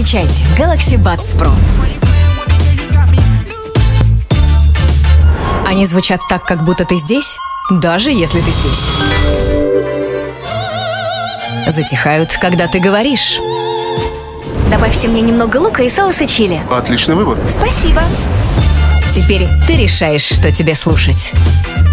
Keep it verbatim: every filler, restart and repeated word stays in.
Встречайте Galaxy Buds Pro. Они звучат так, как будто ты здесь, даже если ты здесь. Затихают, когда ты говоришь. Добавьте мне немного лука и соуса чили. Отличный выбор. Спасибо. Теперь ты решаешь, что тебе слушать.